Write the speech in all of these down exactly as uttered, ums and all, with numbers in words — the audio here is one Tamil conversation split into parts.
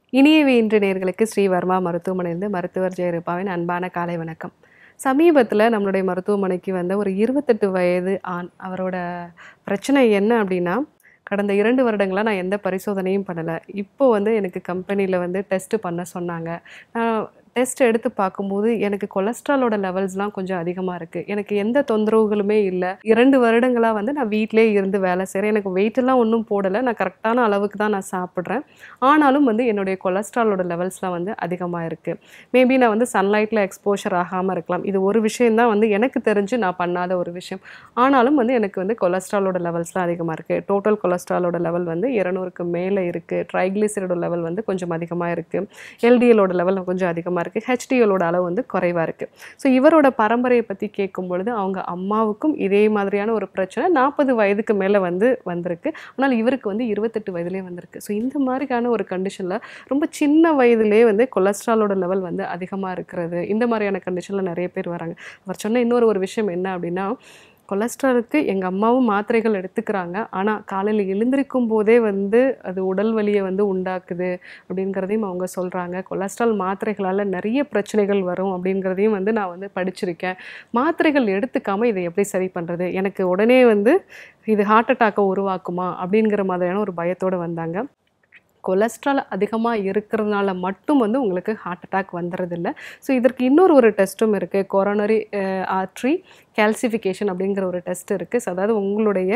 இனியவை இன்று நேயர்களுக்கு ஸ்ரீ வர்மா மருத்துவமனையிலிருந்து மருத்துவர் ஜெயரூபாவின் அன்பான காலை வணக்கம். சமீபத்தில் நம்மளுடைய மருத்துவமனைக்கு வந்த ஒரு இருபத்தெட்டு வயது ஆண். அவரோட பிரச்சனை என்ன அப்படின்னா, கடந்த இரண்டு வருடங்களா நான் எந்த பரிசோதனையும் பண்ணல. இப்போ வந்து எனக்கு கம்பெனியில வந்து டெஸ்ட் பண்ண சொன்னாங்க. நான் டெஸ்ட் எடுத்து பார்க்கும்போது எனக்கு கொலஸ்ட்ராலோட லெவல்ஸ்லாம் கொஞ்சம் அதிகமா இருக்கு. எனக்கு எந்த தொந்தரவுகளுமே இல்ல. இரண்டு வருடங்களா வந்து நான் வீட்டிலேயே இருந்து வேலை செய்றேன். எனக்கு வெயிட்டெல்லாம் ஒண்ணும் போடல. நான் கரெக்டான அளவுக்கு தான் நான் சாப்பிடுறேன். ஆனாலும் வந்து என்னுடைய கொலஸ்ட்ராலோட லெவல்ஸ்லாம் வந்து அதிகமா இருக்கு. மேபி நான் வந்து சன்லைட்ல எக்ஸ்போஷர் ஆகாம இருக்கலாம். இது ஒரு விஷயம் தான் வந்து எனக்கு தெரிஞ்சு நான் பண்ணாத ஒரு விஷயம். ஆனாலும் வந்து எனக்கு வந்து கொலஸ்ட்ராலோட லெவல்ஸ்லாம் அதிகமா இருக்கு. டோட்டல் கொலஸ்ட்ராலோட லெவல் வந்து இருநூறுக்கு மேல இருக்கு. ட்ரைக்ளிசரைடோட லெவல் வந்து கொஞ்சம் அதிகமா இருக்கு. எல்டிஎலோட லெவல் கொஞ்சம் அதிகமா இருக்கு. ஹெச்டிஎலோட அளவு வந்து குறைவா இருக்கு. ஸோ இவரோட பரம்பரையை பத்தி கேட்கும் பொழுது அவங்க அம்மாவுக்கும் இதே மாதிரியான ஒரு பிரச்சனை நாற்பது வயதுக்கு மேல வந்து வந்திருக்கு. ஆனால் இவருக்கு வந்து இருபத்தெட்டு வயதிலே வந்திருக்கு. ஸோ இந்த மாதிரியான ஒரு கண்டிஷன்ல ரொம்ப சின்ன வயதிலே வந்து கொலஸ்ட்ராலோட லெவல் வந்து அதிகமா இருக்கிறது. இந்த மாதிரியான கண்டிஷன்ல நிறைய பேர் வராங்க. அவர் சொன்ன இன்னொரு ஒரு விஷயம் என்ன அப்படின்னா, கொலஸ்ட்ராலுக்கு எங்கள் அம்மாவும் மாத்திரைகள் எடுத்துக்கிறாங்க. ஆனால் காலையில் எழுந்திருக்கும் போதே வந்து அது உடல் வலியை வந்து உண்டாக்குது அப்படிங்கிறதையும் அவங்க சொல்கிறாங்க. கொலஸ்ட்ரால் மாத்திரைகளால் நிறைய பிரச்சனைகள் வரும் அப்படிங்கிறதையும் வந்து நான் வந்து படிச்சிருக்கேன். மாத்திரைகள் எடுத்துக்காமல் இதை எப்படி சரி பண்ணுறது, எனக்கு உடனே வந்து இது ஹார்ட் அட்டாக்கை உருவாக்குமா அப்படிங்கிற மாதிரியான ஒரு பயத்தோடு வந்தாங்க. கொலஸ்ட்ரால் அதிகமாக இருக்கிறதுனால மட்டும் வந்து உங்களுக்கு ஹார்ட் அட்டாக் வந்துடுறதில்ல. ஸோ இதற்கு இன்னொரு ஒரு டெஸ்ட்டும் இருக்குது. கொரோனரி ஆர்ட்ரி கால்சிஃபிகேஷன் அப்படிங்கிற ஒரு டெஸ்ட் இருக்குது. ஸோ அதாவது உங்களுடைய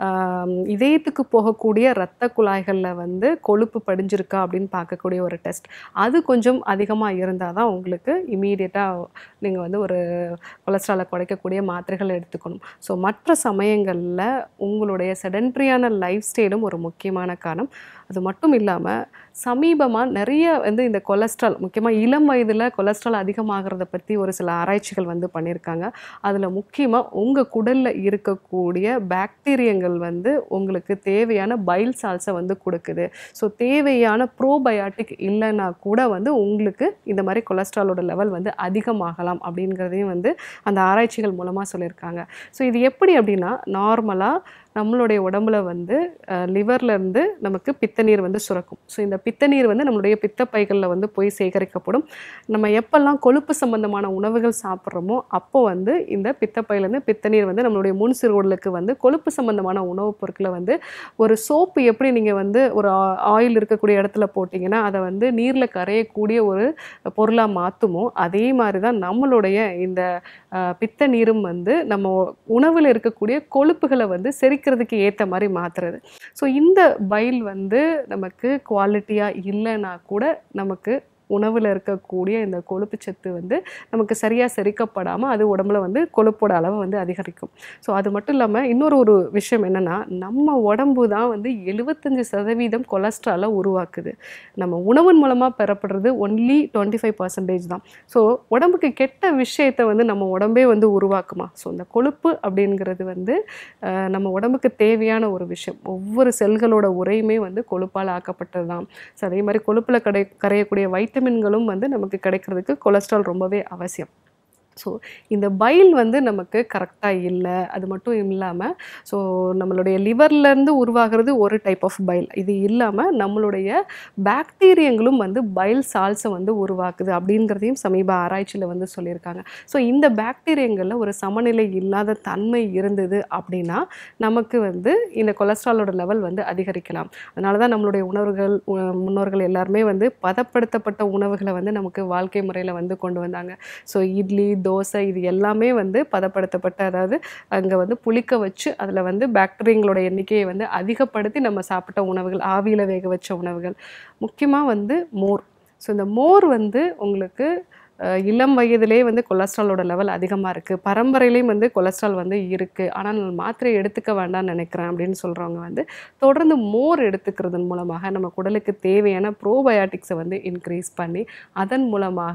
இதயத்துக்கு போகக்கூடிய இரத்த குழாய்களில் வந்து கொழுப்பு படிஞ்சிருக்கா அப்படின்னு பார்க்கக்கூடிய ஒரு டெஸ்ட். அது கொஞ்சம் அதிகமாக இருந்தால் தான் உங்களுக்கு இமீடியட்டாக நீங்கள் வந்து ஒரு கொலஸ்ட்ராலை குறைக்கக்கூடிய மாத்திரைகள் எடுத்துக்கணும். ஸோ மற்ற சமயங்களில் உங்களுடைய செடன்ட்ரியான லைஃப் ஸ்டைலும் ஒரு முக்கியமான காரணம். அது மட்டும் இல்லாமல் சமீபமாக நிறைய வந்து இந்த கொலஸ்ட்ரால், முக்கியமாக இளம் வயதில் கொலஸ்ட்ரால் அதிகமாகிறத பற்றி ஒரு சில ஆராய்ச்சிகள் வந்து பண்ணியிருக்காங்க. அதில் முக்கியமாக உங்கள் குடலில் இருக்கக்கூடிய பாக்டீரியங்கள் வந்து உங்களுக்கு தேவையான பைல் சால்ஸை வந்து கொடுக்குது. ஸோ தேவையான ப்ரோபயாட்டிக் இல்லைன்னா கூட வந்து உங்களுக்கு இந்த மாதிரி கொலஸ்ட்ராலோட லெவல் வந்து அதிகமாகலாம் அப்படிங்கிறதையும் வந்து அந்த ஆராய்ச்சிகள் மூலமாக சொல்லியிருக்காங்க. ஸோ இது எப்படி அப்படின்னா, நார்மலாக நம்மளுடைய உடம்புல வந்து லிவர்லேருந்து நமக்கு பித்தநீர் வந்து சுரக்கும். ஸோ இந்த பித்தநீர் வந்து நம்மளுடைய பித்தப்பைகளில் வந்து போய் சேகரிக்கப்படும். நம்ம எப்பெல்லாம் கொழுப்பு சம்பந்தமான உணவுகள் சாப்பிட்றோமோ அப்போ வந்து இந்த பித்தப்பையிலேருந்து பித்தநீர் வந்து நம்மளுடைய முன் சிறுகுடலுக்கு வந்து கொழுப்பு சம்பந்தமான உணவுப் பொருட்களை வந்து ஒரு சோப்பு எப்படி நீங்கள் வந்து ஒரு ஆயில் இருக்கக்கூடிய இடத்துல போட்டிங்கன்னா அதை வந்து நீரில் கரையக்கூடிய ஒரு பொருளாக மாற்றுமோ, அதே மாதிரி தான் நம்மளுடைய இந்த பித்த நீரும் வந்து நம்ம உணவில் இருக்கக்கூடிய கொழுப்புகளை வந்து செரிக்கிறதுக்கு ஏற்ற மாதிரி மாற்றுறது. ஸோ இந்த பைல் வந்து நமக்கு குவாலிட்டியாக இல்லைன்னா கூட நமக்கு உணவில் இருக்கக்கூடிய இந்த கொழுப்பு சத்து வந்து நமக்கு சரியாக செரிக்கப்படாமல் அது உடம்புல வந்து கொழுப்போட அளவை வந்து அதிகரிக்கும். ஸோ அது மட்டும் இல்லாமல் இன்னொரு ஒரு விஷயம் என்னென்னா, நம்ம உடம்பு தான் வந்து எழுபத்தஞ்சு சதவீதம் கொலஸ்ட்ராலை உருவாக்குது. நம்ம உணவின் மூலமாக பெறப்படுறது ஒன்லி டுவெண்ட்டி ஃபைவ் பர்சன்டேஜ் தான். ஸோ உடம்புக்கு கெட்ட விஷயத்தை வந்து நம்ம உடம்பே வந்து உருவாக்குமா. ஸோ இந்த கொழுப்பு அப்படிங்கிறது வந்து நம்ம உடம்புக்கு தேவையான ஒரு விஷயம். ஒவ்வொரு செல்களோட உரையுமே வந்து கொழுப்பால் ஆக்கப்பட்டது தான். ஸோ அதே மாதிரி கொழுப்பில் கடை கரையக்கூடிய வைட்டமின்களும் வந்து நமக்கு கிடைக்கிறதுக்கு கொலஸ்ட்ரால் ரொம்பவே அவசியம். ஸோ இந்த பைல் வந்து நமக்கு கரெக்டாக இல்லை. அது மட்டும் இல்லாமல் ஸோ நம்மளுடைய லிவர்லேருந்து உருவாகிறது ஒரு டைப் ஆஃப் பைல். இது இல்லாமல் நம்மளுடைய பாக்டீரியங்களும் வந்து பைல் சால்ஸை வந்து உருவாக்குது அப்படிங்கிறதையும் சமீப ஆராய்ச்சியில் வந்து சொல்லியிருக்காங்க. ஸோ இந்த பாக்டீரியங்களில் ஒரு சமநிலை இல்லாத தன்மை இருந்தது அப்படின்னா நமக்கு வந்து இந்த கொலஸ்ட்ராலோட லெவல் வந்து அதிகரிக்கலாம். அதனால தான் நம்மளுடைய உணவுகள் முன்னோர்கள் எல்லாருமே வந்து பதப்படுத்தப்பட்ட உணவுகளை வந்து நமக்கு வாழ்க்கை முறையில் வந்து கொண்டு வந்தாங்க. ஸோ இட்லி, தோசை இது எல்லாமே வந்து பதப்படுத்தப்பட்ட, அதாவது அங்கே வந்து புளிக்க வச்சு அதில் வந்து பாக்டீரியங்களோட எண்ணிக்கையை வந்து அதிகப்படுத்தி நம்ம சாப்பிட்ட உணவுகள், ஆவியில் வேக வச்ச உணவுகள், முக்கியமாக வந்து மோர். ஸோ இந்த மோர் வந்து உங்களுக்கு இளம் வயதிலே வந்து கொலஸ்ட்ராலோட லெவல் அதிகமாக இருக்குது, பரம்பரையிலையும் வந்து கொலஸ்ட்ரால் வந்து இருக்குது, ஆனால் நான் மாத்திரை எடுத்துக்க வேண்டாம்னு நினைக்கிறேன் அப்படின்னு சொல்கிறவங்க வந்து தொடர்ந்து மோர் எடுத்துக்கிறதன் மூலமாக நம்ம உடலுக்கு தேவையான ப்ரோபயாட்டிக்ஸை வந்து இன்க்ரீஸ் பண்ணி அதன் மூலமாக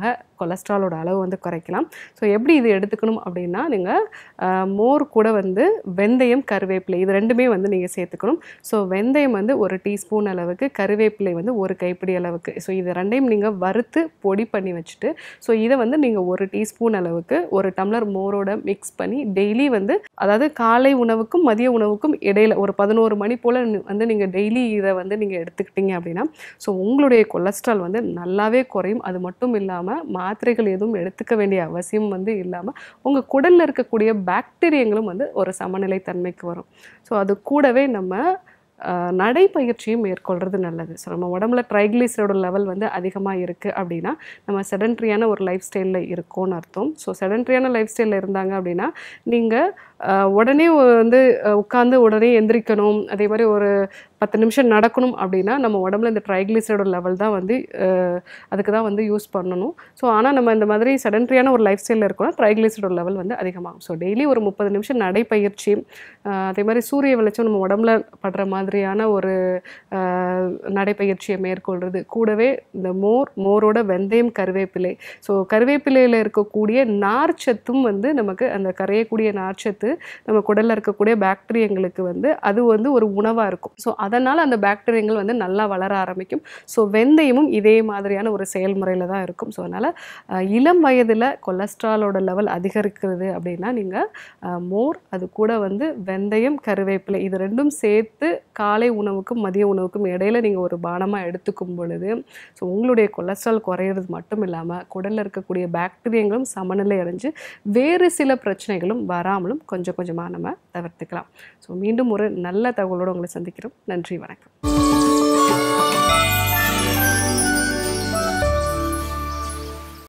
கொலஸ்ட்ராலோட அளவு வந்து குறைக்கலாம். ஸோ எப்படி இது எடுத்துக்கணும் அப்படின்னா, நீங்கள் மோர் கூட வந்து வெந்தயம், கருவேப்பிலை இது ரெண்டுமே வந்து நீங்கள் சேர்த்துக்கணும். ஸோ வெந்தயம் வந்து ஒரு டீஸ்பூன் அளவுக்கு, கருவேப்பிலை வந்து ஒரு கைப்பிடி அளவுக்கு. ஸோ இது ரெண்டையும் நீங்கள் வறுத்து பொடி பண்ணி வச்சுட்டு, ஸோ இதை வந்து நீங்கள் ஒரு டீஸ்பூன் அளவுக்கு ஒரு டம்ளர் மோரோட மிக்ஸ் பண்ணி டெய்லி வந்து, அதாவது காலை உணவுக்கும் மதிய உணவுக்கும் இடையில ஒரு பதினோரு மணி போல் வந்து நீங்கள் டெய்லி இதை வந்து நீங்கள் எடுத்துக்கிட்டீங்க அப்படின்னா, ஸோ உங்களுடைய கொலஸ்ட்ரால் வந்து நல்லாவே குறையும். அது மட்டும் இல்லாமல் மாத்திரைகள் எதுவும் எடுத்துக்க வேண்டிய அவசியம் வந்து இல்லாமல் உங்கள் குடலில் இருக்கக்கூடிய பாக்டீரியங்களும் வந்து ஒரு சமநிலை தன்மைக்கு வரும். ஸோ அது கூடவே நம்ம நடைப்பயிற்சியும் மேற்கொள்கிறது நல்லது. ஸோ நம்ம உடம்புல ட்ரைக்ளிசரைடு லெவல் வந்து அதிகமாக இருக்குது அப்படின்னா, நம்ம செடன்ட்ரியான ஒரு லைஃப் ஸ்டைலில் இருக்கோன்னு அர்த்தம். ஸோ செடன்ட்ரியான லைஃப் ஸ்டைலில் இருந்தாங்க அப்படின்னா, நீங்கள் உடனே வந்து உட்காந்து உடனே எந்திரிக்கணும், அதே மாதிரி ஒரு பத்து நிமிஷம் நடக்கணும் அப்படின்னா, நம்ம உடம்புல இந்த ட்ரைக்ளிசரைடு லெவல் தான் வந்து அதுக்கு தான் வந்து யூஸ் பண்ணணும். ஸோ ஆனால் நம்ம இந்த மாதிரி செடன்ட்ரியான ஒரு லைஃப் ஸ்டைலில் இருக்கோம்னா ட்ரைக்ளிசரைடு லெவல் வந்து அதிகமாகும். ஸோ டெய்லி ஒரு முப்பது நிமிஷம் நடைப்பயிற்சி, அதே மாதிரி சூரிய வெளிச்சம் நம்ம உடம்புல படுற மாதிரியான ஒரு நடைப்பயிற்சியை மேற்கொள்கிறது. கூடவே இந்த மோர் மோரோட வெந்தயம், கருவேப்பிலை. ஸோ கருவேப்பிலையில் இருக்கக்கூடிய நார்ச்சத்தும் வந்து நமக்கு அந்த கரையக்கூடிய நார்ச்சத்து நம்ம குடலில் இருக்கக்கூடிய பாக்டீரியங்களுக்கு வந்து அது வந்து ஒரு உணவாக இருக்கும். ஸோ அதனால் அந்த பாக்டீரியங்கள் வந்து நல்லா வளர ஆரம்பிக்கும். ஸோ வெந்தயமும் இதே மாதிரியான ஒரு செயல்முறையில் தான் இருக்கும். ஸோ அதனால் இளம் வயதில் கொலஸ்ட்ராலோட லெவல் அதிகரிக்கிறது அப்படின்னா, நீங்கள் மோர் அது கூட வந்து வெந்தயம், கருவேப்பிலை இது ரெண்டும் சேர்த்து காலை உணவுக்கும் மதிய உணவுக்கும் இடையில நீங்கள் ஒரு பானமாக எடுத்துக்கும் பொழுது, ஸோ உங்களுடைய கொலஸ்ட்ரால் குறையிறது மட்டும் இல்லாமல் குடலில் இருக்கக்கூடிய பாக்டீரியங்களும் சமநிலை அடைஞ்சு வேறு சில பிரச்சனைகளும் வராமலும் கொஞ்சம் கொஞ்சமாக நம்ம தவிர்த்துக்கலாம். ஸோ மீண்டும் ஒரு நல்ல தகவலோடு உங்களை சந்திக்கிறோம். நன்றி, வணக்கம்.